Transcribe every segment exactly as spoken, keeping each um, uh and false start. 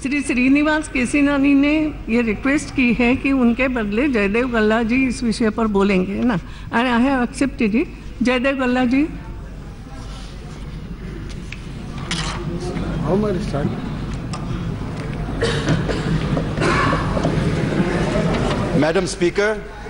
श्री श्रीनिवास केसीनानी ने ये रिक्वेस्ट की है कि उनके बदले जयदेव गल्ला जी इस विषय पर बोलेंगे ना, and I have accepted it. Jayadev Galla ji. How much start? Madam Speaker,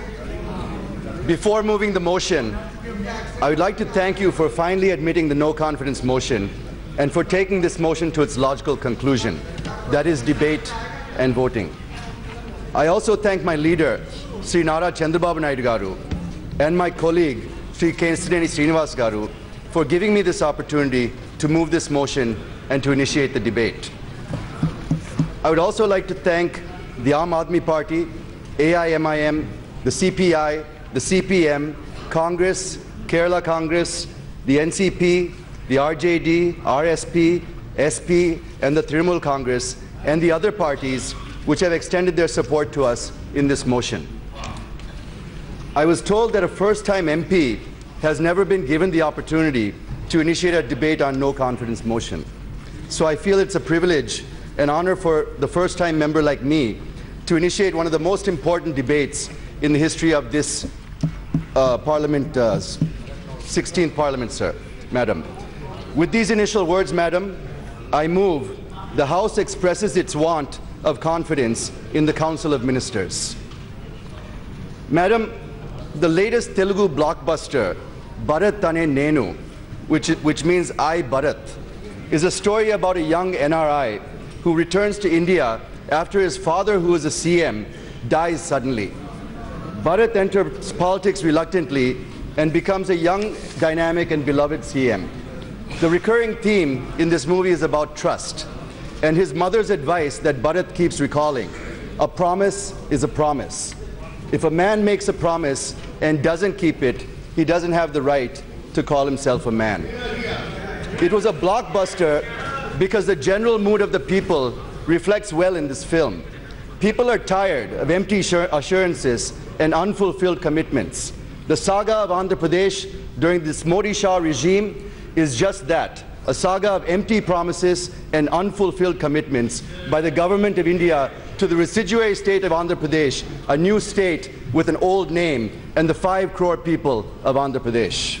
before moving the motion, I would like to thank you for finally admitting the no confidence motion and for taking this motion to its logical conclusion, that is debate and voting. I also thank my leader, Sri Nara Chandrababu Naidu Garu, and my colleague, Sri Kesineni Srinivas Garu, for giving me this opportunity to move this motion and to initiate the debate. I would also like to thank the Aam Aadmi Party, A I M I M, the C P I, the C P M, Congress, Kerala Congress, the N C P, the R J D, R S P, S P, and the Trinamool Congress, and the other parties which have extended their support to us in this motion. I was told that a first-time M P has never been given the opportunity to initiate a debate on no confidence motion. So I feel it's a privilege and honor for the first-time member like me to initiate one of the most important debates in the history of this uh, Parliament, uh, sixteenth Parliament, sir, Madam. With these initial words, Madam, I move the House expresses its want of confidence in the Council of Ministers. Madam, the latest Telugu blockbuster, Bharat Tane Nenu, which, which means I, Bharat, is a story about a young N R I who returns to India after his father, who is a C M, dies suddenly. Bharat enters politics reluctantly and becomes a young, dynamic, and beloved C M. The recurring theme in this movie is about trust and his mother's advice that Bharat keeps recalling. A promise is a promise. If a man makes a promise and doesn't keep it, he doesn't have the right to call himself a man. It was a blockbuster because the general mood of the people reflects well in this film. People are tired of empty assurances and unfulfilled commitments. The saga of Andhra Pradesh during this Modi Shah regime is just that, a saga of empty promises and unfulfilled commitments by the government of India to the residuary state of Andhra Pradesh, a new state with an old name, and the five crore people of Andhra Pradesh.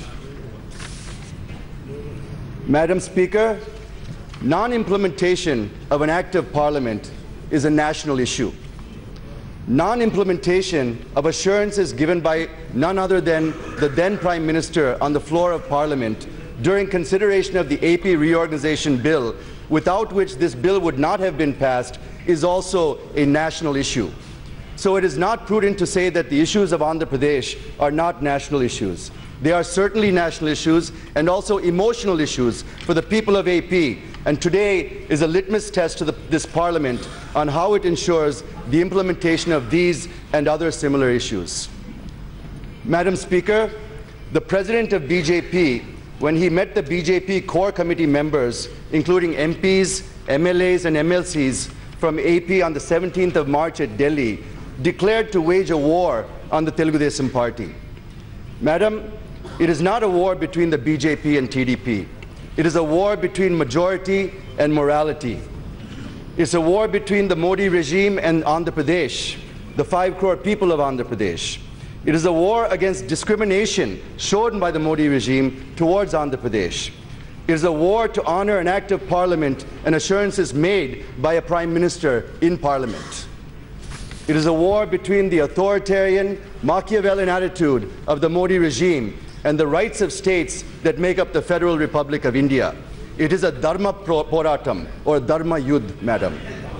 Madam Speaker, non-implementation of an act of Parliament is a national issue. Non-implementation of assurances given by none other than the then Prime Minister on the floor of Parliament during consideration of the A P Reorganization Bill, without which this bill would not have been passed, is also a national issue. So it is not prudent to say that the issues of Andhra Pradesh are not national issues. They are certainly national issues and also emotional issues for the people of A P. And today is a litmus test to the, this Parliament on how it ensures the implementation of these and other similar issues. Madam Speaker, the President of B J P, when he met the B J P core committee members, including M Ps, M L As, and M L Cs from A P on the seventeenth of March at Delhi, declared to wage a war on the Telugu Desam Party. Madam, it is not a war between the B J P and T D P. It is a war between majority and morality. It's a war between the Modi regime and Andhra Pradesh, the five crore people of Andhra Pradesh. It is a war against discrimination shown by the Modi regime towards Andhra Pradesh. It is a war to honor an act of Parliament and assurances made by a Prime Minister in Parliament. It is a war between the authoritarian, Machiavellian attitude of the Modi regime and the rights of states that make up the Federal Republic of India. It is a Dharma Poratam, or Dharma Yudh, Madam.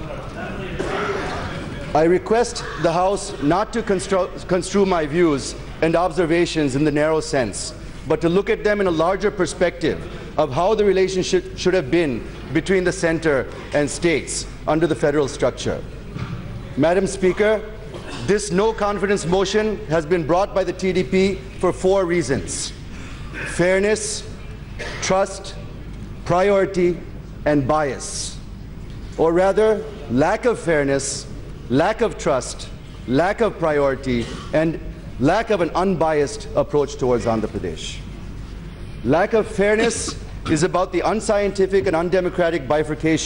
I request the House not to constru construe my views and observations in the narrow sense, but to look at them in a larger perspective of how the relationship should have been between the center and states under the federal structure. Madam Speaker, this no confidence motion has been brought by the T D P for four reasons: fairness, trust, priority, and bias. Or rather, lack of fairness, lack of trust, lack of priority, and lack of an unbiased approach towards Andhra Pradesh. Lack of fairness is about the unscientific and undemocratic bifurcation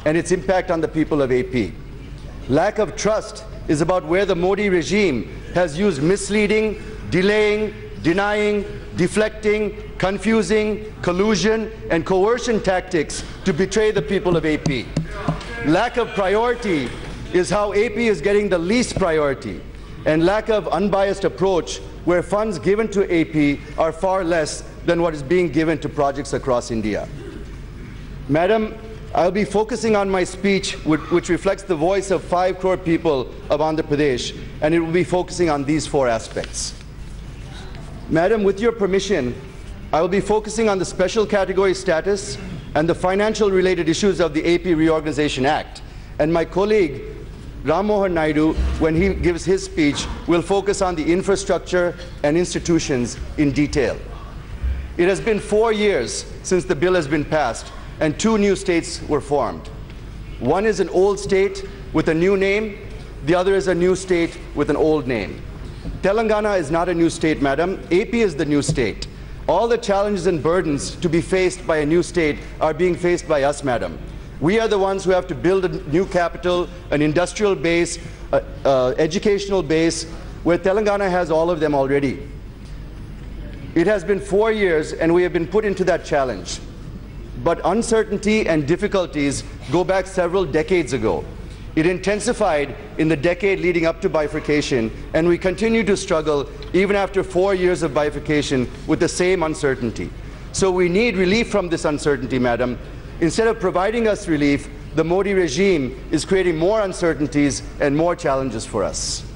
and its impact on the people of A P. Lack of trust is about where the Modi regime has used misleading, delaying, denying, deflecting, confusing, collusion, and coercion tactics to betray the people of A P. Lack of priority is how A P is getting the least priority, and lack of unbiased approach where funds given to A P are far less than what is being given to projects across India. Madam, I'll be focusing on my speech, which reflects the voice of five crore people of Andhra Pradesh, and it will be focusing on these four aspects. Madam, with your permission, I will be focusing on the special category status and the financial related issues of the A P Reorganization Act. And my colleague, Ram Mohan Naidu, when he gives his speech, will focus on the infrastructure and institutions in detail. It has been four years since the bill has been passed, and two new states were formed. One is an old state with a new name, the other is a new state with an old name. Telangana is not a new state, madam. A P is the new state. All the challenges and burdens to be faced by a new state are being faced by us, madam. We are the ones who have to build a new capital, an industrial base, uh, uh, educational base, where Telangana has all of them already. It has been four years and we have been put into that challenge. But uncertainty and difficulties go back several decades ago. It intensified in the decade leading up to bifurcation, and we continue to struggle even after four years of bifurcation with the same uncertainty. So we need relief from this uncertainty, madam. Instead of providing us relief, the Modi regime is creating more uncertainties and more challenges for us.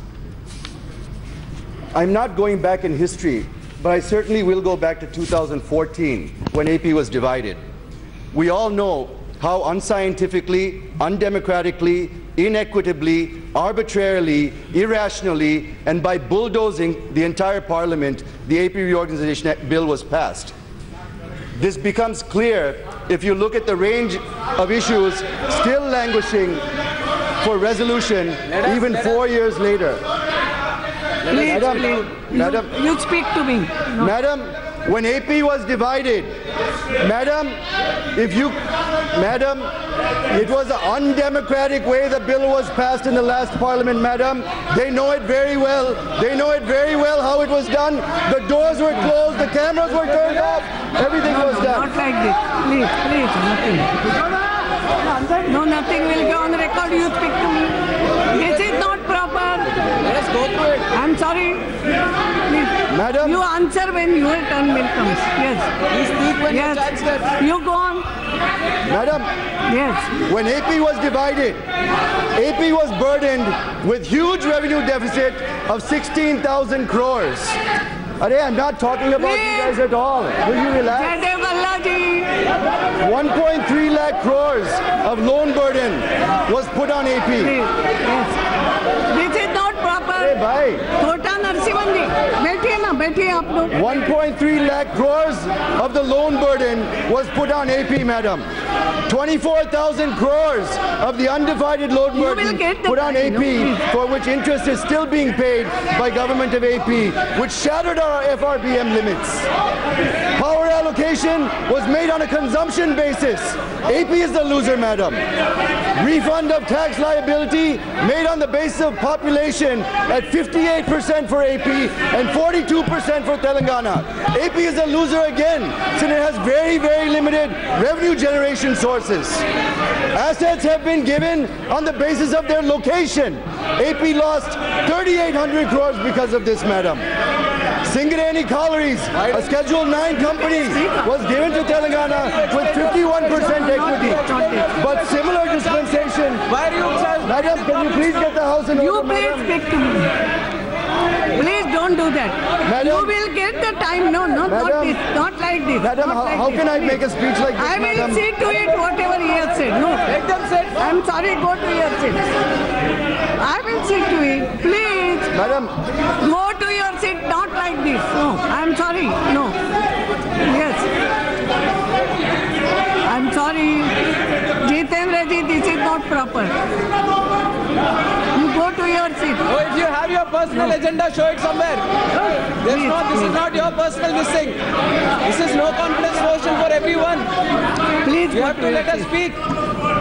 I'm not going back in history, but I certainly will go back to two thousand fourteen, when A P was divided. We all know how unscientifically, undemocratically, inequitably, arbitrarily, irrationally, and by bulldozing the entire parliament, the A P Reorganization Bill was passed. This becomes clear if you look at the range of issues still languishing for resolution even four years later. Please, Madam, please. Madam, You, you speak to me. No. Madam, when A P was divided, Madam, if you, Madam, it was an undemocratic way the bill was passed in the last parliament, Madam. They know it very well. They know it very well how it was done. The doors were closed, the cameras were turned off, everything no, was no, done. Not like this. Please, please, nothing. No, nothing will go on record. You speak to me. This is not proper. Let us go through it. I'm sorry. Please. Madam. You answer when your turn will come. Yes. You speak when Yes. your chance gets. You go on. Madam, Yes. when A P was divided, A P was burdened with huge revenue deficit of sixteen thousand crores. Are, I'm not talking about you guys at all. Will you relax? Jaidev Gallaji. one point three lakh crores of loan burden was put on A P. Please. Yes. This is not proper. Hey, bye. छोटा नरसिम्हन जी बैठिए ना बैठिए आप लोग. one point three lakh crores of the loan burden was put on A P, madam. twenty-four thousand crores of the undivided loan You will burden get the put on A money, P, no, please. for which interest is still being paid by government of A P, which shattered our F R B M limits. Power allocation was made on a consumption basis. A P is the loser, madam. Refund of tax liability made on the basis of population at fifty-eight percent for A P and forty-two percent for Telangana. A P is a loser again, since it has very, very limited revenue generation sources. Assets have been given on the basis of their location. A P lost thirty-eight hundred crores because of this, madam. Singareni Collieries, a Schedule nine company, was given to Telangana with fifty-one percent equity. But similar dispensation. Why are you upset? Madam, can you please get the house in You order, please madam? speak to me. Please don't do that. Madam. You will get the time. No, no, not Madam. this. Not like this. Madam, not how, like how this. can I Please. make a speech like this, I will madam? see to it whatever he has said. No. Let them sit. I'm sorry, go to your seat. I will see to it. Please. Madam, Go to your seat, not like this. No, I'm sorry. No. Yes. I'm sorry. Jitendra ji, this is not proper. You go to your seat. Oh, if you have your personal agenda, show it somewhere. There's Please, no, this is please. not your personal this thing. This is no confidence motion for everyone. Please You go have to to your let us seat. speak.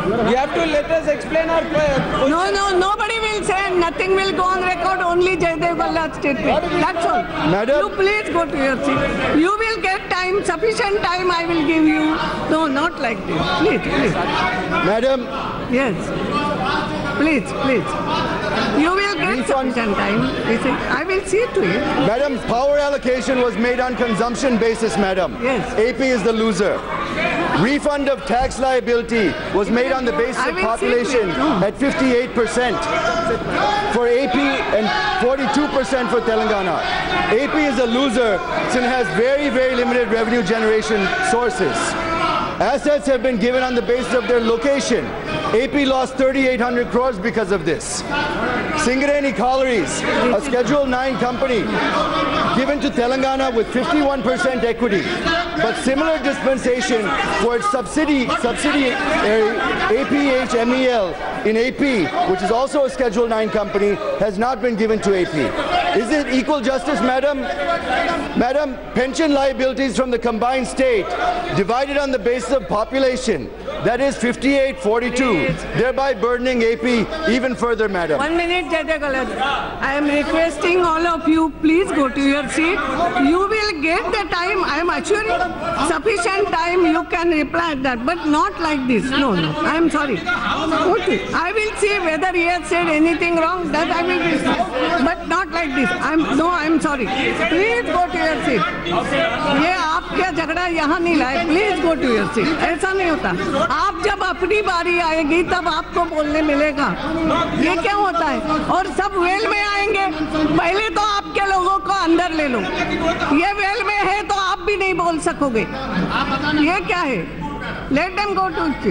You have to let us explain our position. No, no, nobody will say, nothing will go on record, only Jaydev Galla's statement. That's all. Madam. You please go to your seat. You will get time, sufficient time I will give you. No, not like this. Please, please. Madam. Yes. Please, please. You will get Refund. sufficient time. I will see to it. Madam, power allocation was made on consumption basis, madam. Yes. A P is the loser. Refund of tax liability was made on the basis I of will see population to it. at fifty-eight percent for A P and forty-two percent for Telangana. A P is a loser since it has very, very limited revenue generation sources. Assets have been given on the basis of their location. A P lost thirty-eight hundred crores because of this. Singareni Collieries, a Schedule nine company, given to Telangana with fifty-one percent equity, but similar dispensation for its subsidy, subsidiary A P H M E L in A P, which is also a Schedule nine company, has not been given to A P. Is it equal justice, madam? Madam, pension liabilities from the combined state divided on the basis of population, that is fifty-eight forty-two, thereby burdening A P even further, madam. One minute, Jaydev Galla. I am requesting all of you, please go to your seat. You will get the time, I am assuring, sufficient time you can reply that, but not like this. No, no, I am sorry. Okay. I will see whether he has said anything wrong, that I will be, but not like this. I'm, no, I am sorry. Please go to your seat. ये आपका झगड़ा यहाँ नहीं लाए. Please go to your seat. ऐसा नहीं होता. आप जब अपनी बारी आएगी तब आपको बोलने मिलेगा. ये क्या होता है? और सब वेल में आएंगे. पहले तो आपके लोगों को अंदर ले लो. ये वेल में है तो आप भी नहीं बोल सकोगे. ये क्या है? Let them go to it.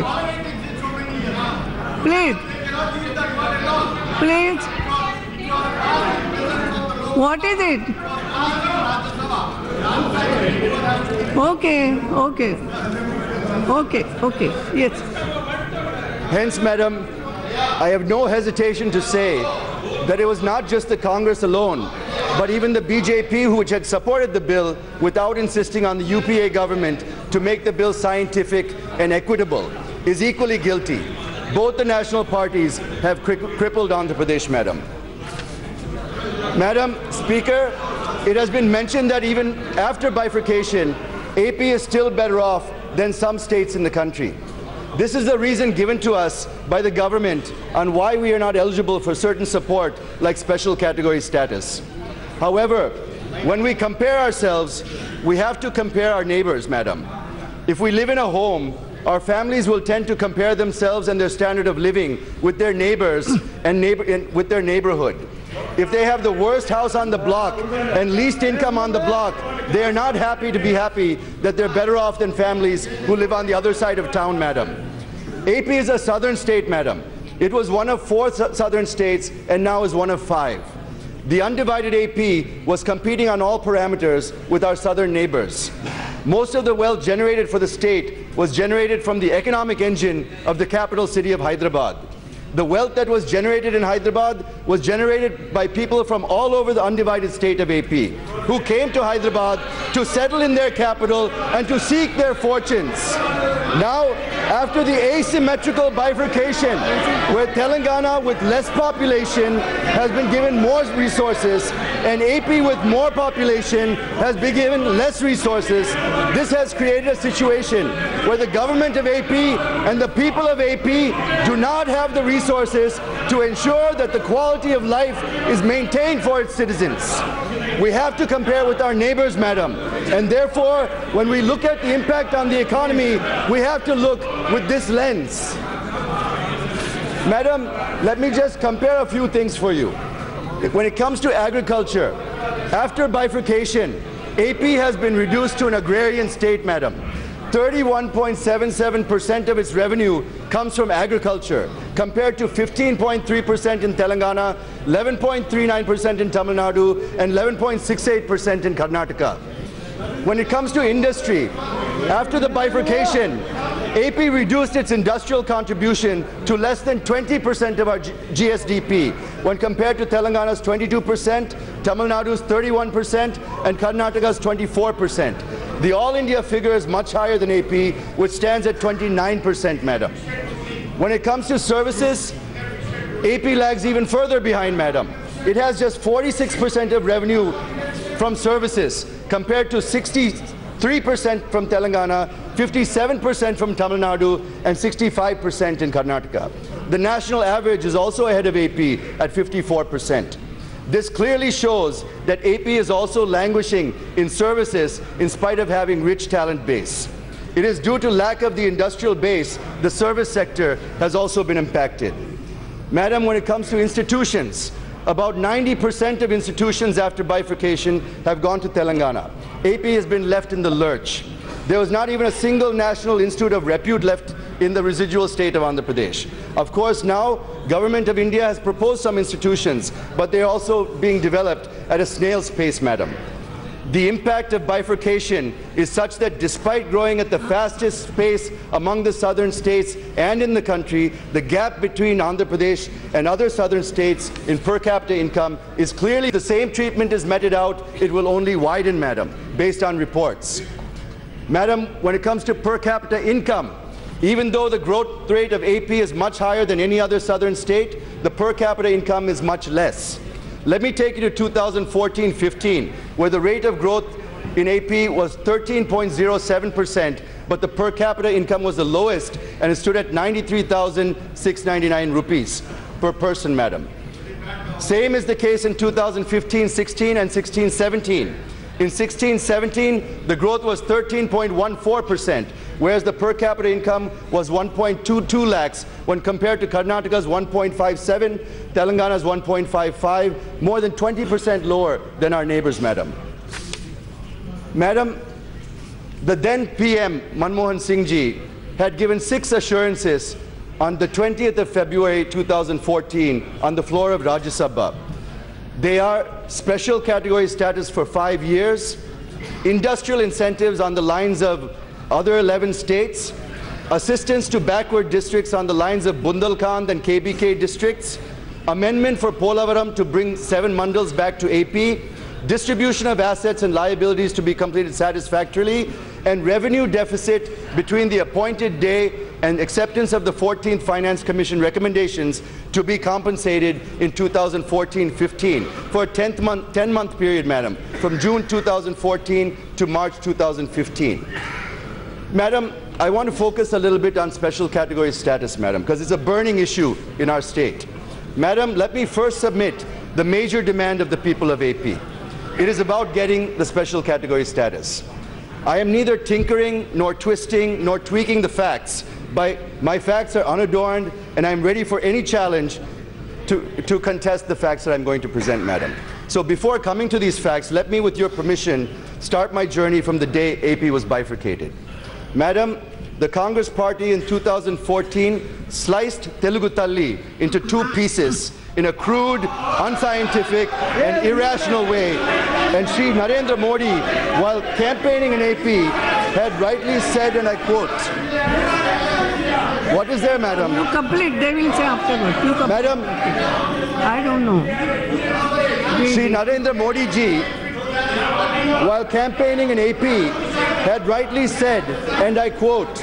Please. Please. What is it? Okay, okay. Okay, okay. Yes. Hence, madam, I have no hesitation to say that it was not just the Congress alone, but even the B J P, which had supported the bill without insisting on the U P A government to make the bill scientific and equitable, is equally guilty. Both the national parties have cri crippled Andhra Pradesh, madam. Madam Speaker, it has been mentioned that even after bifurcation, A P is still better off than some states in the country. This is the reason given to us by the government on why we are not eligible for certain support like special category status. However, when we compare ourselves, we have to compare our neighbors, madam. If we live in a home, our families will tend to compare themselves and their standard of living with their neighbors and neighbor, in, with their neighborhood. If they have the worst house on the block and least income on the block, they are not happy to be happy that they're better off than families who live on the other side of town, madam. A P is a southern state, madam. It was one of four southern states and now is one of five. The undivided A P was competing on all parameters with our southern neighbors. Most of the wealth generated for the state was generated from the economic engine of the capital city of Hyderabad. The wealth that was generated in Hyderabad was generated by people from all over the undivided state of A P, who came to Hyderabad to settle in their capital and to seek their fortunes. Now, after the asymmetrical bifurcation, where Telangana with less population has been given more resources and A P with more population has been given less resources, this has created a situation where the government of A P and the people of A P do not have the resources to ensure that the quality of life is maintained for its citizens. We have to compare with our neighbors, madam, and therefore, when we look at the impact on the economy, we have to look with this lens. Madam, let me just compare a few things for you. When it comes to agriculture, after bifurcation, A P has been reduced to an agrarian state, madam. thirty-one point seven seven percent of its revenue comes from agriculture, compared to fifteen point three percent in Telangana, eleven point three nine percent in Tamil Nadu, and eleven point six eight percent in Karnataka. When it comes to industry, after the bifurcation, A P reduced its industrial contribution to less than twenty percent of our G S D P, when compared to Telangana's twenty-two percent, Tamil Nadu's thirty-one percent, and Karnataka's twenty-four percent. The all India figure is much higher than A P, which stands at twenty-nine percent, madam. When it comes to services, A P lags even further behind, madam. It has just forty-six percent of revenue from services compared to sixty-three percent from Telangana, fifty-seven percent from Tamil Nadu, and sixty-five percent in Karnataka. The national average is also ahead of A P at fifty-four percent. This clearly shows that A P is also languishing in services in spite of having rich talent base. It is due to lack of the industrial base, the service sector has also been impacted. Madam, when it comes to institutions, about ninety percent of institutions after bifurcation have gone to Telangana. A P has been left in the lurch. There was not even a single national institute of repute left in the residual state of Andhra Pradesh. Of course, now Government of India has proposed some institutions, but they are also being developed at a snail's pace, madam. The impact of bifurcation is such that despite growing at the fastest pace among the southern states and in the country, the gap between Andhra Pradesh and other southern states in per capita income is clearly the same treatment is meted out. It will only widen, madam, based on reports. Madam, when it comes to per capita income, even though the growth rate of A P is much higher than any other southern state, the per capita income is much less. Let me take you to two thousand fourteen fifteen, where the rate of growth in A P was thirteen point zero seven percent, but the per capita income was the lowest, and it stood at ninety-three thousand six hundred ninety-nine rupees per person, madam. Same is the case in two thousand fifteen sixteen and sixteen seventeen. In sixteen seventeen, the growth was thirteen point one four percent, whereas the per capita income was one point two two lakhs when compared to Karnataka's one point five seven, Telangana's one point five five, more than twenty percent lower than our neighbors, madam. Madam, the then P M Manmohan Singh ji had given six assurances on the twentieth of February two thousand fourteen on the floor of Rajya Sabha. They are special category status for five years, industrial incentives on the lines of other eleven states, assistance to backward districts on the lines of Bundelkhand and K B K districts, amendment for Polavaram to bring seven mandals back to A P, distribution of assets and liabilities to be completed satisfactorily, and revenue deficit between the appointed day and acceptance of the fourteenth Finance Commission recommendations to be compensated in two thousand fourteen fifteen for a ten month period, madam, from June two thousand fourteen to March two thousand fifteen. Madam, I want to focus a little bit on special category status, madam, because it's a burning issue in our state. Madam, let me first submit the major demand of the people of A P. It is about getting the special category status. I am neither tinkering nor twisting nor tweaking the facts. By, my facts are unadorned, and I'm ready for any challenge to, to contest the facts that I'm going to present, madam. So before coming to these facts, let me, with your permission, start my journey from the day A P was bifurcated. Madam, the Congress Party in two thousand fourteen sliced Telugu Talli into two pieces in a crude, unscientific, and irrational way. And Shri Narendra Modi, while campaigning in A P, had rightly said, and I quote, what is there, madam? You complete, they will say afterwards. You complete. Madam, I don't know. Shri Narendra Modi ji, while campaigning in A P, had rightly said, and I quote,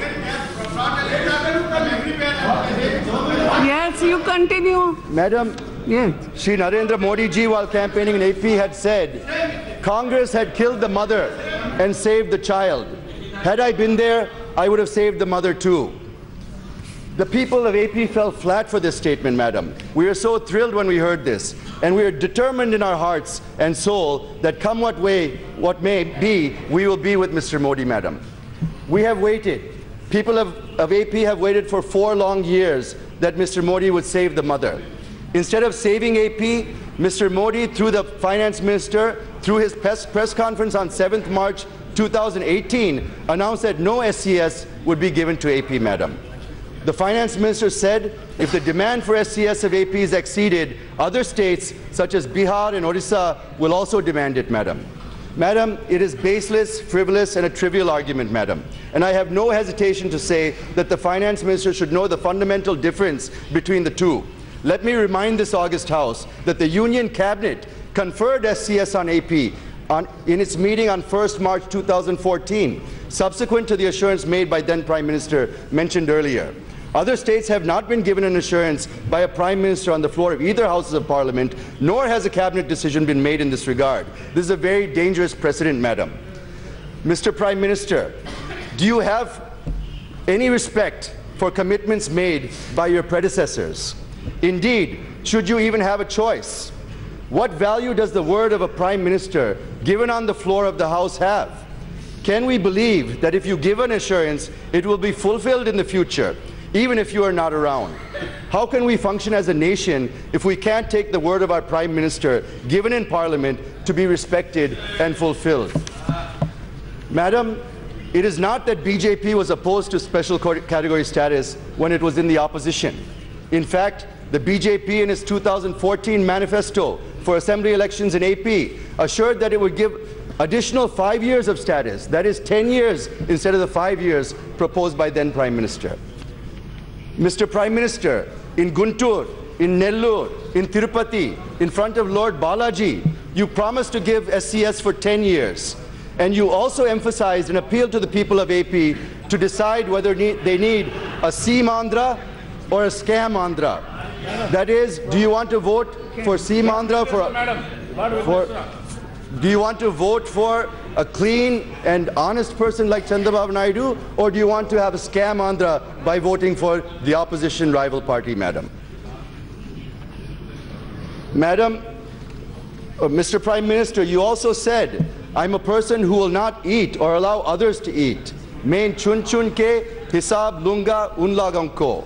yes, you continue. Madam, yes. Shri Narendra Modi ji, while campaigning in A P, had said, Congress had killed the mother and saved the child. Had I been there, I would have saved the mother too. The people of A P fell flat for this statement, madam. We are so thrilled when we heard this, and we are determined in our hearts and soul that come what way, what may be, we will be with Mister Modi, madam. We have waited. People of, of A P have waited for four long years that Mister Modi would save the mother. Instead of saving A P, Mister Modi, through the finance minister, through his press, press conference on seventh March two thousand eighteen, announced that no S C S would be given to A P, madam. The finance minister said if the demand for S C S of A P is exceeded, other states such as Bihar and Odisha will also demand it, madam. Madam, it is baseless, frivolous, and a trivial argument, madam. And I have no hesitation to say that the finance minister should know the fundamental difference between the two. Let me remind this august House that the Union Cabinet conferred S C S on A P on, in its meeting on first March two thousand fourteen, subsequent to the assurance made by then Prime Minister mentioned earlier. Other states have not been given an assurance by a Prime Minister on the floor of either houses of Parliament, nor has a cabinet decision been made in this regard. This is a very dangerous precedent, Madam. Mister Prime Minister, do you have any respect for commitments made by your predecessors? Indeed, should you even have a choice? What value does the word of a Prime Minister given on the floor of the House have? Can we believe that if you give an assurance, it will be fulfilled in the future, even if you are not around? How can we function as a nation if we can't take the word of our Prime Minister given in Parliament to be respected and fulfilled? Madam, it is not that B J P was opposed to special category status when it was in the opposition. In fact, the B J P in its two thousand fourteen manifesto for assembly elections in A P assured that it would give additional five years of status, that is ten years instead of the five years proposed by then Prime Minister. Mister Prime Minister, in Guntur, in Nellore, in Tirupati, in front of Lord Balaji, you promised to give S C S for ten years. And you also emphasized an appeal to the people of A P to decide whether they need a Seam Andhra or a Scam Andhra. That is, do you want to vote for Seam Andhra for, for do you want to vote for a clean and honest person like Chandrababu Naidu, or do you want to have a Scam Andhra by voting for the opposition rival party, Madam? Madam, uh, Mister Prime Minister, you also said, I'm a person who will not eat or allow others to eat. Main chun chun ke hisab lunga un lagamko.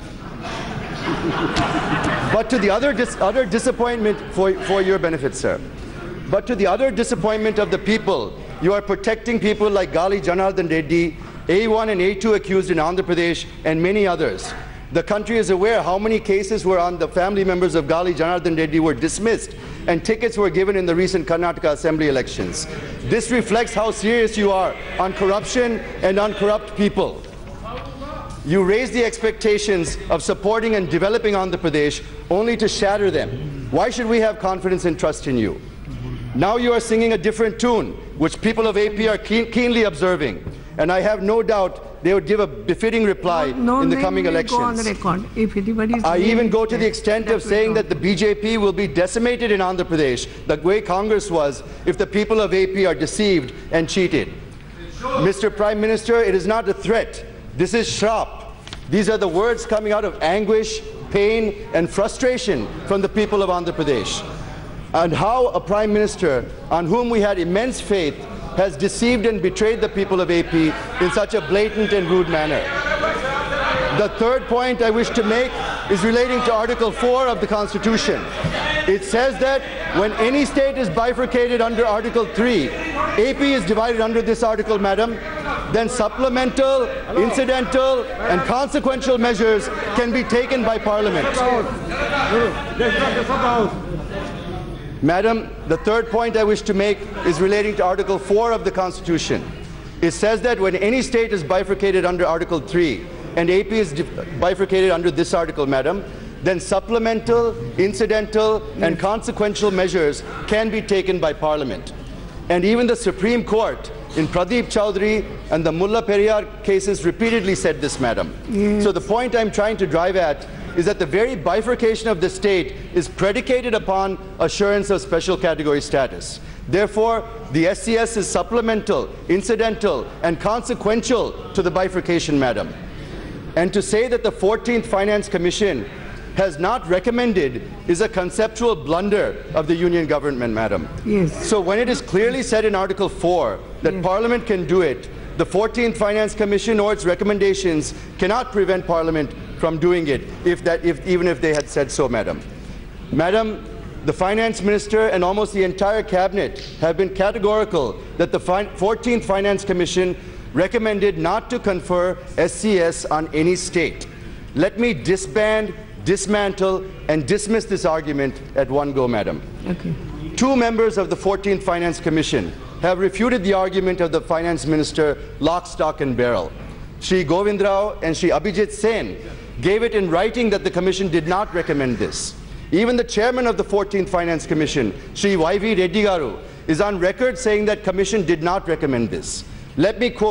But to the other, dis other disappointment for, for your benefit, sir. But to the other disappointment of the people, you are protecting people like Gali Janardhan Reddy, A one and A two accused in Andhra Pradesh, and many others. The country is aware how many cases were on the family members of Gali Janardhan Reddy were dismissed, and tickets were given in the recent Karnataka Assembly elections. This reflects how serious you are on corruption and on corrupt people. You raise the expectations of supporting and developing Andhra Pradesh only to shatter them. Why should we have confidence and trust in you? Now you are singing a different tune, which people of A P are keen, keenly observing. And I have no doubt they would give a befitting reply no, no in the coming will elections. Go on the record. If anybody's I even go to the extent of saying that that the B J P will be decimated in Andhra Pradesh, the way Congress was, if the people of A P are deceived and cheated. Mister Prime Minister, it is not a threat. This is shrap. These are the words coming out of anguish, pain, and frustration from the people of Andhra Pradesh. And how a Prime Minister on whom we had immense faith has deceived and betrayed the people of A P in such a blatant and rude manner. The third point I wish to make is relating to Article four of the Constitution. It says that when any state is bifurcated under Article three, A P is divided under this article, Madam, then supplemental, incidental, and consequential measures can be taken by Parliament. Madam, the third point I wish to make is relating to Article four of the Constitution. It says that when any state is bifurcated under Article three, and A P is bifurcated under this article, Madam, then supplemental, incidental, and consequential measures can be taken by Parliament. And even the Supreme Court in Pradeep Chaudhary and the Mullah Periyar cases repeatedly said this, Madam. Yes. So the point I'm trying to drive at is that the very bifurcation of the state is predicated upon assurance of special category status. Therefore, the S C S is supplemental, incidental, and consequential to the bifurcation, Madam. And to say that the fourteenth Finance Commission has not recommended is a conceptual blunder of the Union government, Madam. Yes. So when it is clearly said in Article four that yes. Parliament can do it, the fourteenth Finance Commission or its recommendations cannot prevent Parliament from doing it, if that, if, even if they had said so, Madam. Madam, the Finance Minister and almost the entire Cabinet have been categorical that the fourteenth Finance Commission recommended not to confer S C S on any state. Let me disband, dismantle, and dismiss this argument at one go, Madam. Okay. Two members of the fourteenth Finance Commission have refuted the argument of the Finance Minister lock, stock, and barrel. Shri Govind Rao and Shri Abhijit Sen gave it in writing that the Commission did not recommend this. Even the chairman of the fourteenth Finance Commission, Shri Y V Reddy Garu, is on record saying that Commission did not recommend this. Let me quote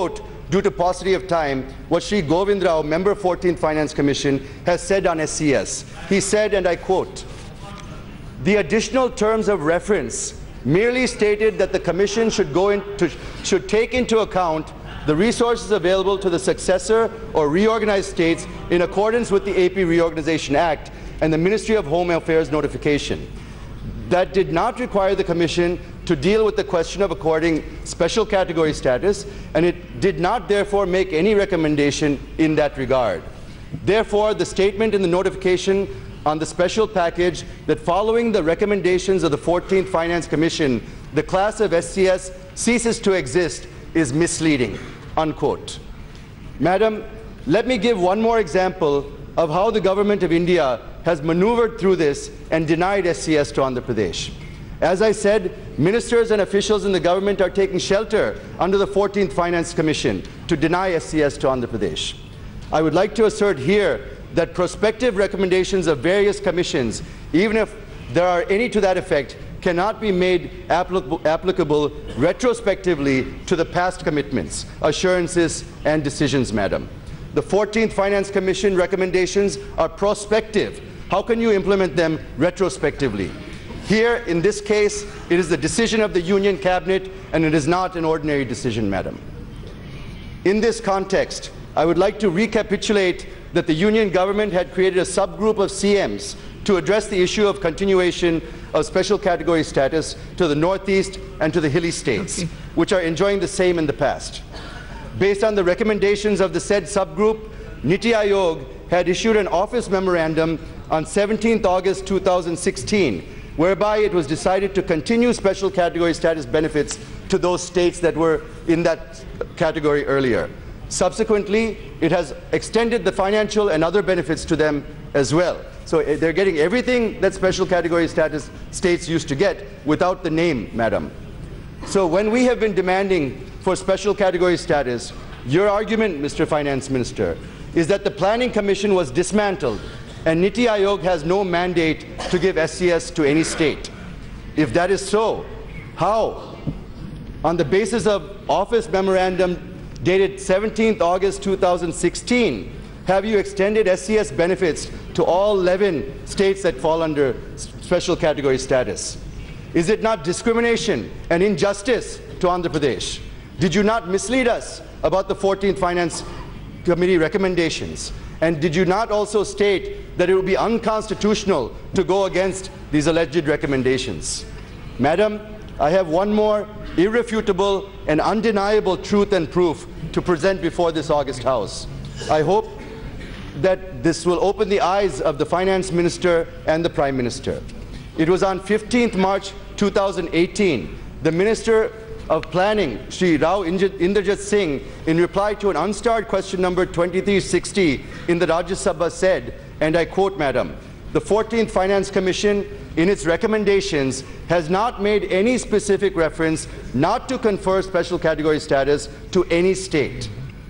due to paucity of time, what Shri Govind Rao, member of fourteenth Finance Commission, has said on S C S. He said, and I quote, "The additional terms of reference merely stated that the Commission should, go into, should take into account the resources available to the successor or reorganized states in accordance with the A P Reorganization Act and the Ministry of Home Affairs notification. That did not require the Commission to deal with the question of according special category status, and it did not therefore make any recommendation in that regard. Therefore, the statement in the notification on the special package that following the recommendations of the fourteenth Finance Commission, the class of S C S ceases to exist is misleading," unquote. Madam, let me give one more example of how the government of India has maneuvered through this and denied S C S to Andhra Pradesh. As I said, ministers and officials in the government are taking shelter under the fourteenth Finance Commission to deny S C S to Andhra Pradesh. I would like to assert here that prospective recommendations of various commissions, even if there are any to that effect, cannot be made applicable, applicable retrospectively to the past commitments, assurances, and decisions, Madam. The fourteenth Finance Commission recommendations are prospective. How can you implement them retrospectively? Here, in this case, it is the decision of the Union Cabinet, and it is not an ordinary decision, Madam. In this context, I would like to recapitulate that the Union government had created a subgroup of C Ms to address the issue of continuation of special category status to the Northeast and to the hilly states, okay, which are enjoying the same in the past. Based on the recommendations of the said subgroup, Niti Aayog had issued an office memorandum on seventeenth August two thousand sixteen, whereby it was decided to continue special category status benefits to those states that were in that category earlier. Subsequently, it has extended the financial and other benefits to them as well. So they're getting everything that special category status states used to get without the name, Madam. So when we have been demanding for special category status, your argument, Mister Finance Minister, is that the Planning Commission was dismantled and Niti Aayog has no mandate to give S C S to any state. If that is so, how, on the basis of office memorandum dated seventeenth August two thousand sixteen, have you extended S C S benefits to all eleven states that fall under special category status? Is it not discrimination and injustice to Andhra Pradesh? Did you not mislead us about the fourteenth Finance Committee recommendations? And did you not also state that it would be unconstitutional to go against these alleged recommendations? Madam, I have one more irrefutable and undeniable truth and proof to present before this august House. I hope that this will open the eyes of the Finance Minister and the Prime Minister. It was on fifteenth March two thousand eighteen, the Minister of Planning, Shri Rao Inderjit Singh, in reply to an unstarred question number twenty-three sixty in the Rajya Sabha said, and I quote, Madam, "The fourteenth Finance Commission, in its recommendations, has not made any specific reference not to confer special category status to any state."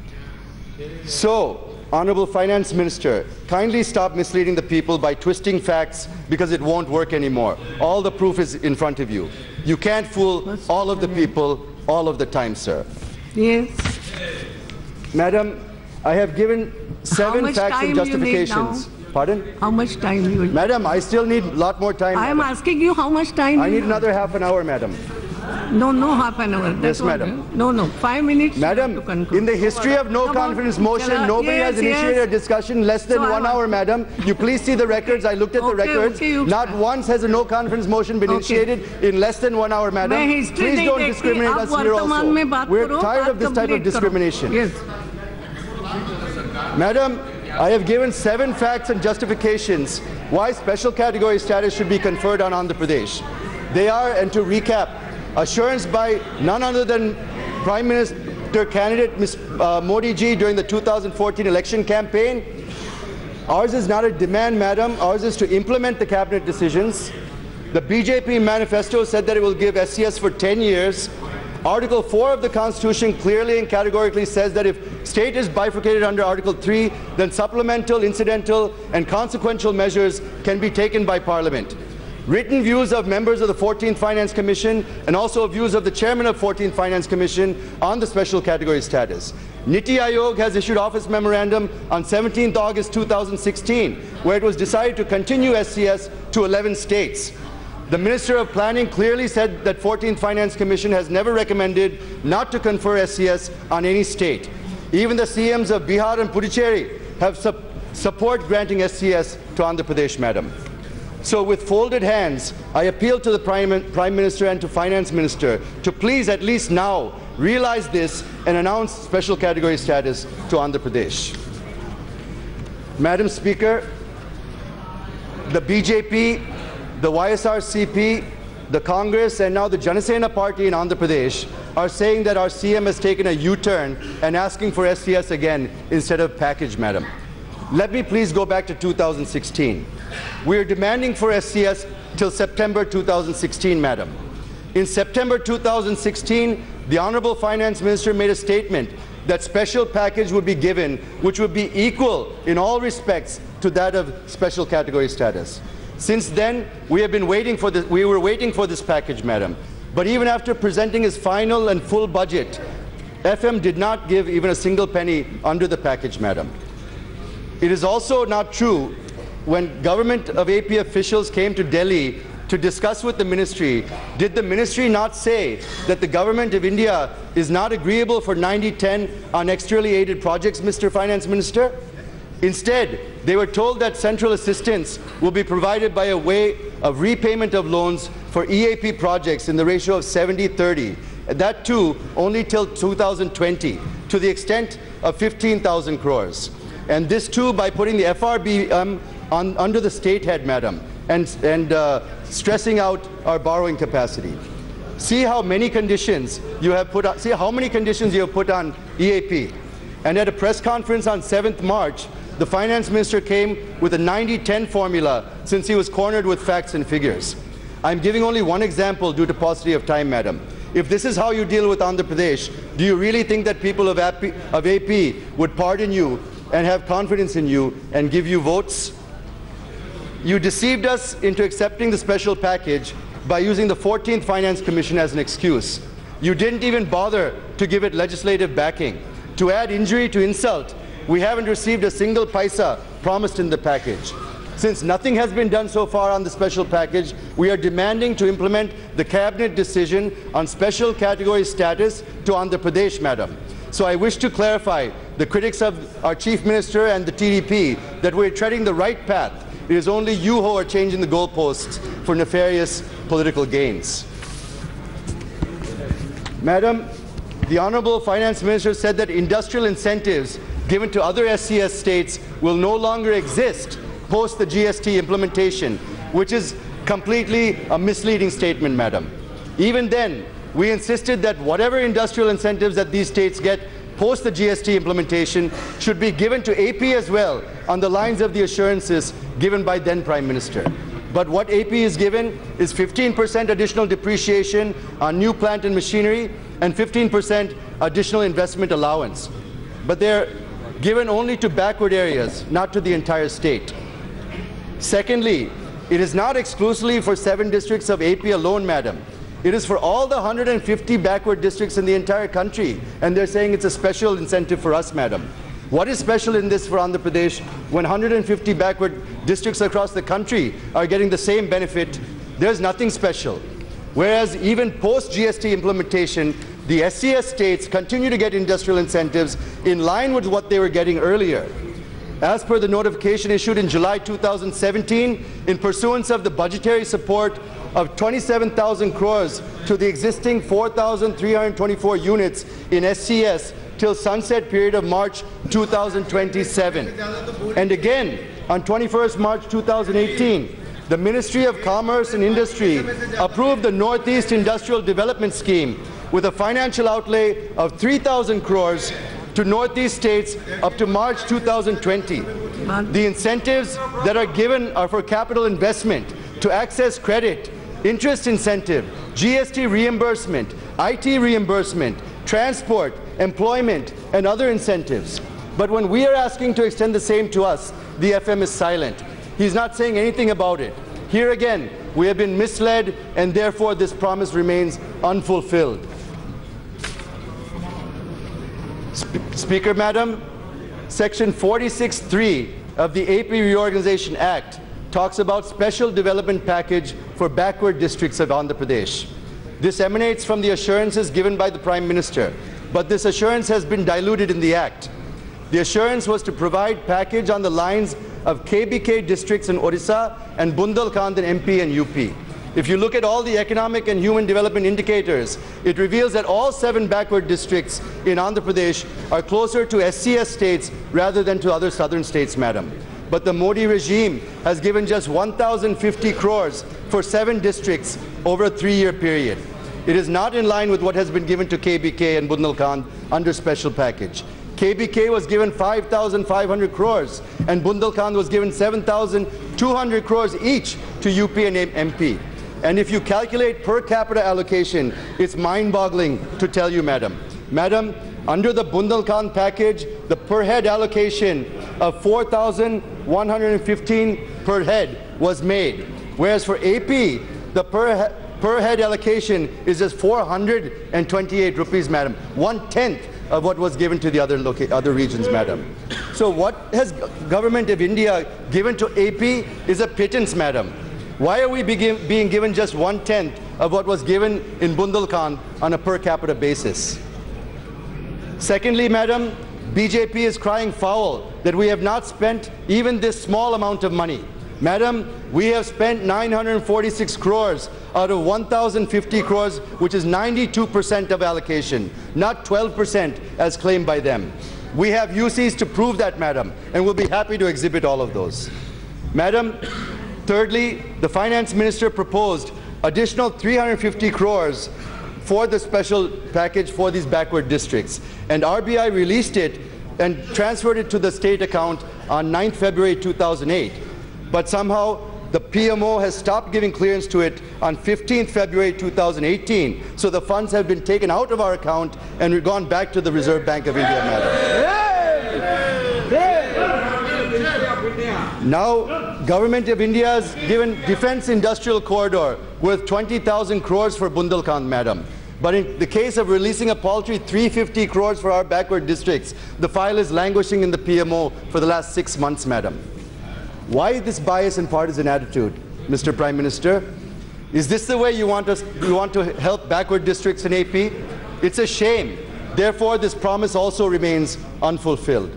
So, Honorable Finance Minister, kindly stop misleading the people by twisting facts because it won't work anymore. All the proof is in front of you. You can't fool all of the people all of the time, sir. Yes. Madam, I have given seven facts and justifications. Pardon? How much time you need? Madam, I still need a lot more time. I am madam. asking you how much time I you need another half an hour, Madam. No, no half an hour. That's Yes, Madam. All. No, no. Five minutes. Madam, to conclude. in the history of no Come confidence on. motion, Chala, nobody yes, has initiated yes. a discussion less than So one I'm hour, Madam. You please see the records. I looked at the Okay, records. okay, you- Not once has a no confidence motion been Okay. initiated in less than one hour, Madam. मैं history Please नहीं don't देखती, discriminate आप us here वर्तमान में also. बात We're करो, tired बात of this type of complete करो. discrimination. Yes. Madam, I have given seven facts and justifications why special category status should be conferred on Andhra Pradesh. They are, and to recap, assurance by none other than Prime Minister candidate Miz Uh, Modi ji during the two thousand fourteen election campaign. Ours is not a demand, Madam. Ours is to implement the cabinet decisions. The B J P manifesto said that it will give S C S for ten years. Article four of the Constitution clearly and categorically says that if state is bifurcated under Article three, then supplemental, incidental, and consequential measures can be taken by Parliament. written views of members of the fourteenth Finance Commission and also views of the chairman of fourteenth Finance Commission on the special category status. Niti Aayog has issued office memorandum on seventeenth August two thousand sixteen, where it was decided to continue S C S to eleven states. The Minister of Planning clearly said that fourteenth Finance Commission has never recommended not to confer S C S on any state. Even the C Ms of Bihar and Puducherry have su support granting S C S to Andhra Pradesh, madam. So with folded hands, I appeal to the Prime, Prime Minister and to Finance Minister to please at least now realize this and announce special category status to Andhra Pradesh. Madam Speaker, the B J P, the Y S R C P, the Congress and now the Janasena party in Andhra Pradesh are saying that our C M has taken a U-turn and asking for S C S again instead of package, madam. Let me please go back to two thousand sixteen. We are demanding for S C S till September two thousand sixteen, madam. In September two thousand sixteen, the Honorable Finance Minister made a statement that special package would be given, which would be equal in all respects to that of special category status. Since then, we have been waiting for this, we were waiting for this package, madam. But even after presenting his final and full budget, F M did not give even a single penny under the package, madam. It is also not true when government of A P officials came to Delhi to discuss with the ministry, did the ministry not say that the government of India is not agreeable for ninety ten on externally aided projects, Mister Finance Minister? Instead, they were told that central assistance will be provided by a way of repayment of loans for E A P projects in the ratio of seventy thirty, that too only till two thousand twenty, to the extent of fifteen thousand crores. And this too by putting the F R B M on, under the state head, madam, and, and uh, stressing out our borrowing capacity. See how many conditions you have put on, see how many conditions you have put on E A P. And at a press conference on seventh March, the Finance Minister came with a ninety ten formula since he was cornered with facts and figures. I'm giving only one example due to paucity of time, madam. If this is how you deal with Andhra Pradesh, do you really think that people of A P, of A P would pardon you and have confidence in you and give you votes? You deceived us into accepting the special package by using the fourteenth Finance Commission as an excuse. You didn't even bother to give it legislative backing. To add injury to insult, we haven't received a single paisa promised in the package. Since nothing has been done so far on the special package, we are demanding to implement the cabinet decision on special category status to Andhra Pradesh, madam. So I wish to clarify the critics of our Chief Minister and the T D P that we're treading the right path. It is only you who are changing the goalposts for nefarious political gains. Madam, the Honorable Finance Minister said that industrial incentives given to other S C S states will no longer exist post the G S T implementation, which is completely a misleading statement, madam. Even then, we insisted that whatever industrial incentives that these states get post the G S T implementation should be given to A P as well on the lines of the assurances given by then Prime Minister. But what A P is given is fifteen percent additional depreciation on new plant and machinery and fifteen percent additional investment allowance. But they're given only to backward areas, not to the entire state. Secondly, it is not exclusively for seven districts of A P alone, madam. It is for all the one hundred fifty backward districts in the entire country, and they're saying it's a special incentive for us, madam. What is special in this for Andhra Pradesh when one hundred fifty backward districts across the country are getting the same benefit? There's nothing special. Whereas even post-G S T implementation, the S C S states continue to get industrial incentives in line with what they were getting earlier. As per the notification issued in July two thousand seventeen, in pursuance of the budgetary support of twenty-seven thousand crores to the existing four thousand three hundred twenty-four units in S C S till sunset period of March two thousand twenty-seven. And again, on twenty-first March two thousand eighteen, the Ministry of Commerce and Industry approved the Northeast Industrial Development Scheme with a financial outlay of three thousand crores to Northeast states up to March two thousand twenty. The incentives that are given are for capital investment, to access credit, interest incentive, G S T reimbursement, I T reimbursement, transport, employment, and other incentives. But when we are asking to extend the same to us, the F M is silent. He's not saying anything about it. Here again, We have been misled, and therefore this promise remains unfulfilled. Sp Speaker, Madam, Section forty-six point three of the A P Reorganization Act talks about special development package for backward districts of Andhra Pradesh. This emanates from the assurances given by the Prime Minister, but this assurance has been diluted in the Act. The assurance was to provide package on the lines of K B K districts in Odisha and Bundelkhand in M P and U P. If you look at all the economic and human development indicators, it reveals that all seven backward districts in Andhra Pradesh are closer to S C S states rather than to other southern states, Madam. But the Modi regime has given just one thousand fifty crores for seven districts over a three-year period. It is not in line with what has been given to K B K and Bundelkhand under special package. K B K was given five thousand five hundred crores and Bundelkhand was given seven thousand two hundred crores each to U P and M P. And if you calculate per capita allocation, it's mind-boggling to tell you, Madam. Madam, under the Bundelkhand package, the per head allocation of four thousand one hundred fifteen per head was made, whereas for A P, the per, he per head allocation is just four hundred twenty-eight rupees, Madam, one-tenth of what was given to the other, other regions, Madam. So what has Government of India given to A P is a pittance, Madam. Why are we begin, being given just one-tenth of what was given in Bundelkhand on a per capita basis? Secondly, Madam, B J P is crying foul that we have not spent even this small amount of money. Madam, we have spent nine hundred forty-six crores out of one thousand fifty crores, which is ninety-two percent of allocation, not twelve percent as claimed by them. We have U Cs to prove that, Madam, and we'll be happy to exhibit all of those. Madam, thirdly, the Finance Minister proposed additional three hundred fifty crores for the special package for these backward districts, and R B I released it and transferred it to the state account on ninth February two thousand eight. But somehow the P M O has stopped giving clearance to it on fifteenth February two thousand eighteen. So the funds have been taken out of our account and we've gone back to the Reserve Bank of India, Madam. Now, Government of India has given Defence Industrial Corridor worth twenty thousand crores for Bundelkhand, Madam. But in the case of releasing a paltry three hundred fifty crores for our backward districts, the file is languishing in the P M O for the last six months, Madam. Why this bias and partisan attitude, Mister Prime Minister? Is this the way you want us, you want to help backward districts in A P? It's a shame. Therefore, this promise also remains unfulfilled.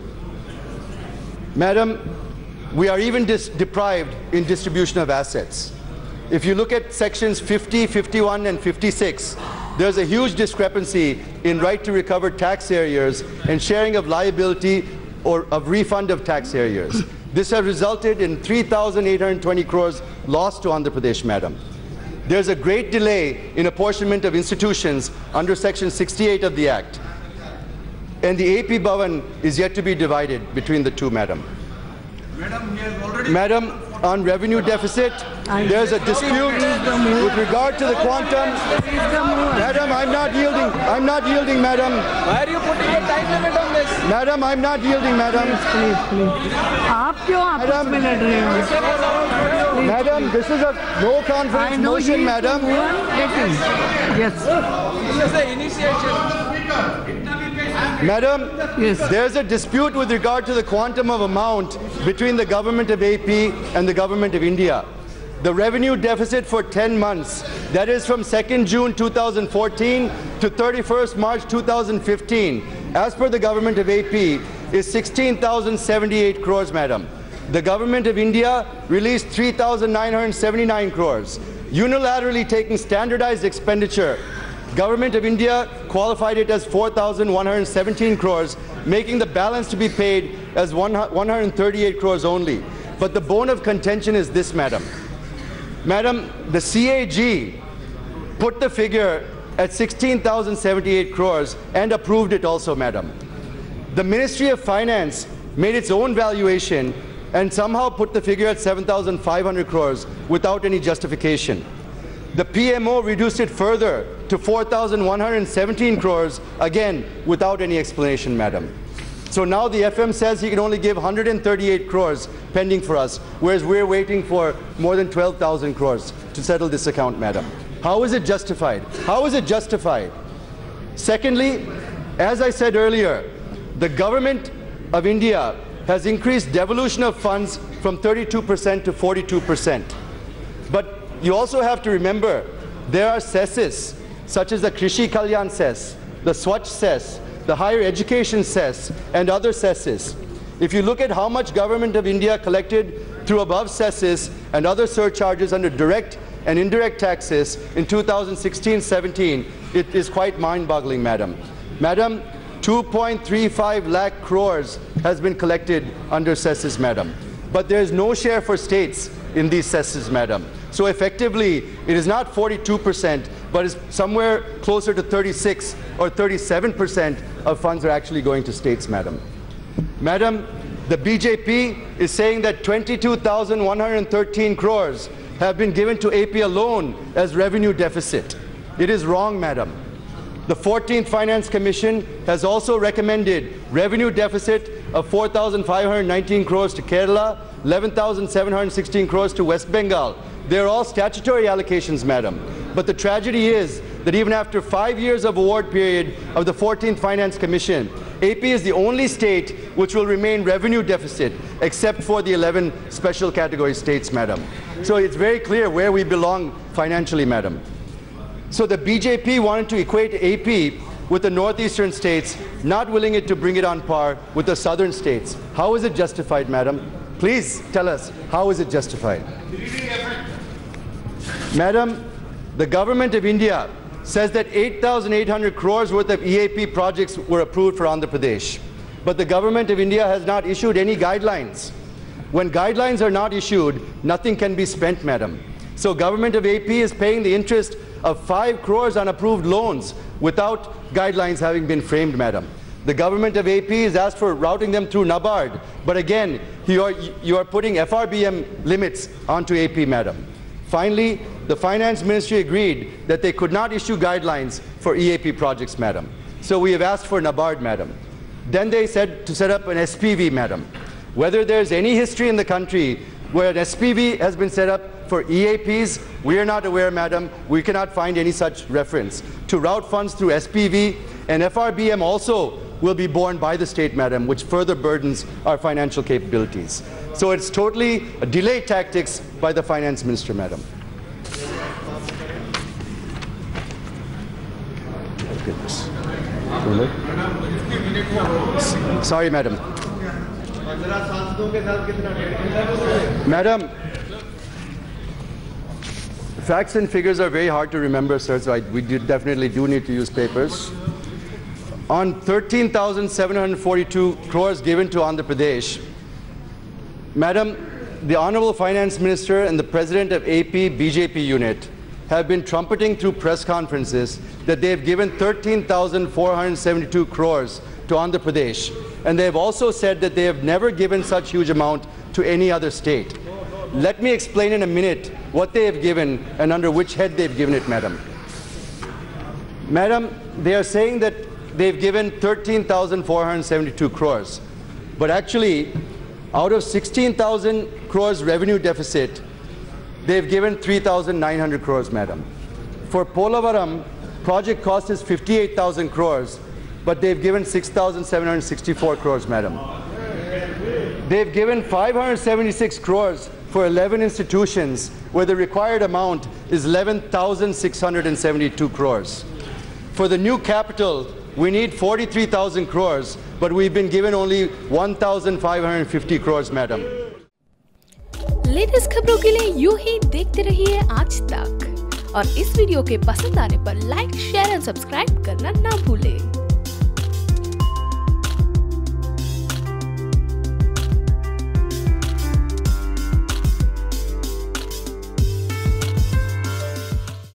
Madam, we are even dis deprived in distribution of assets. If you look at sections fifty, fifty-one, and fifty-six, there's a huge discrepancy in right to recover tax arrears and sharing of liability or of refund of tax arrears. This has resulted in three thousand eight hundred twenty crores lost to Andhra Pradesh, Madam. There's a great delay in apportionment of institutions under section sixty-eight of the Act. And the A P Bhavan is yet to be divided between the two, Madam. Madam, he has already Madam, on revenue deficit, there's a dispute with regard to the quantum. Madam, I'm not yielding. I'm not yielding, Madam. Why are you putting a time limit on this? Madam, I'm not yielding, Madam. Please, please. आप क्यों आपस में लड़ रहे हो? Madam, this is a no confidence motion, Madam. Yes. This is the initiation. Madam, Yes. there's a dispute with regard to the quantum of amount between the Government of A P and the Government of India. The revenue deficit for ten months, that is from second June two thousand fourteen to thirty-first March two thousand fifteen, as per the Government of A P, is sixteen thousand seventy-eight crores, Madam. The Government of India released three thousand nine hundred seventy-nine crores. Unilaterally taking standardized expenditure, Government of India qualified it as four thousand one hundred seventeen crores, making the balance to be paid as one hundred thirty-eight crores only. But the bone of contention is this, Madam. Madam, the C A G put the figure at sixteen thousand seventy-eight crores and approved it also, Madam. The Ministry of Finance made its own valuation and somehow put the figure at seven thousand five hundred crores without any justification. The P M O reduced it further to four thousand one hundred seventeen crores, again without any explanation, Madam. So now the F M says he can only give one hundred thirty-eight crores pending for us, whereas we're waiting for more than twelve thousand crores to settle this account, madam. How is it justified? How is it justified? Secondly, as I said earlier, the government of India has increased devolution of funds from thirty-two percent to forty-two percent. But you also have to remember, there are cesses, such as the Krishi Kalyan cess, the Swachh cess, the higher education cess, and other cesses. If you look at how much government of India collected through above cesses and other surcharges under direct and indirect taxes in two thousand sixteen seventeen, it is quite mind-boggling, madam. Madam, two point three five lakh crores has been collected under cesses, madam. But there is no share for states in these cesses, madam. So effectively, it is not forty-two percent, but is somewhere closer to thirty-six or thirty-seven percent of funds are actually going to states, madam. Madam, the B J P is saying that twenty-two thousand one hundred thirteen crores have been given to A P alone as revenue deficit. It is wrong, madam. The fourteenth Finance Commission has also recommended revenue deficit of four thousand five hundred nineteen crores to Kerala, eleven thousand seven hundred sixteen crores to West Bengal. They're all statutory allocations, madam. But the tragedy is that even after five years of award period of the fourteenth Finance Commission, A P is the only state which will remain revenue deficit, except for the eleven special category states, madam. So it's very clear where we belong financially, madam. So the B J P wanted to equate A P with the northeastern states, not willing it to bring it on par with the southern states. How is it justified, madam? Please tell us, how is it justified? Madam, the government of India says that eight thousand eight hundred crores worth of E A P projects were approved for Andhra Pradesh. But the government of India has not issued any guidelines. When guidelines are not issued, nothing can be spent, madam. So government of A P is paying the interest of five crores on approved loans without guidelines having been framed, madam. The government of A P has asked for routing them through NABARD, but again, you are, you are putting F R B M limits onto A P, madam. Finally, the Finance Ministry agreed that they could not issue guidelines for E A P projects, madam. So we have asked for NABARD, madam. Then they said to set up an S P V, madam. Whether there's any history in the country where an S P V has been set up for E A Ps, we are not aware, madam. We cannot find any such reference. To route funds through S P V, and F R B M also will be borne by the state, madam, which further burdens our financial capabilities. So it's totally a delay tactics by the Finance Minister, madam. Goodness. Sorry, madam. Madam, facts and figures are very hard to remember, sir, so I, we do definitely do need to use papers. On thirteen thousand seven hundred forty-two crores given to Andhra Pradesh, madam, the Honorable Finance Minister and the President of A P B J P unit have been trumpeting through press conferences that they have given thirteen thousand four hundred seventy-two crores to Andhra Pradesh. And they have also said that they have never given such huge amount to any other state. Let me explain in a minute what they have given and under which head they have given it, madam. Madam, they are saying that they've given thirteen thousand four hundred seventy-two crores. But actually, out of sixteen thousand crores revenue deficit, they've given three thousand nine hundred crores, madam. For Polavaram, project cost is fifty-eight thousand crores, but they've given six thousand seven hundred sixty-four crores, madam. They've given five hundred seventy-six crores for eleven institutions, where the required amount is eleven thousand six hundred seventy-two crores. For the new capital, we need forty-three thousand crores, but we've been given only one thousand five hundred fifty crores, madam. Latest खबरों के लिए यूं ही देखते रहिए आज तक, और इस वीडियो के पसंद आने पर लाइक, शेयर एंड सब्सक्राइब करना ना भूलें।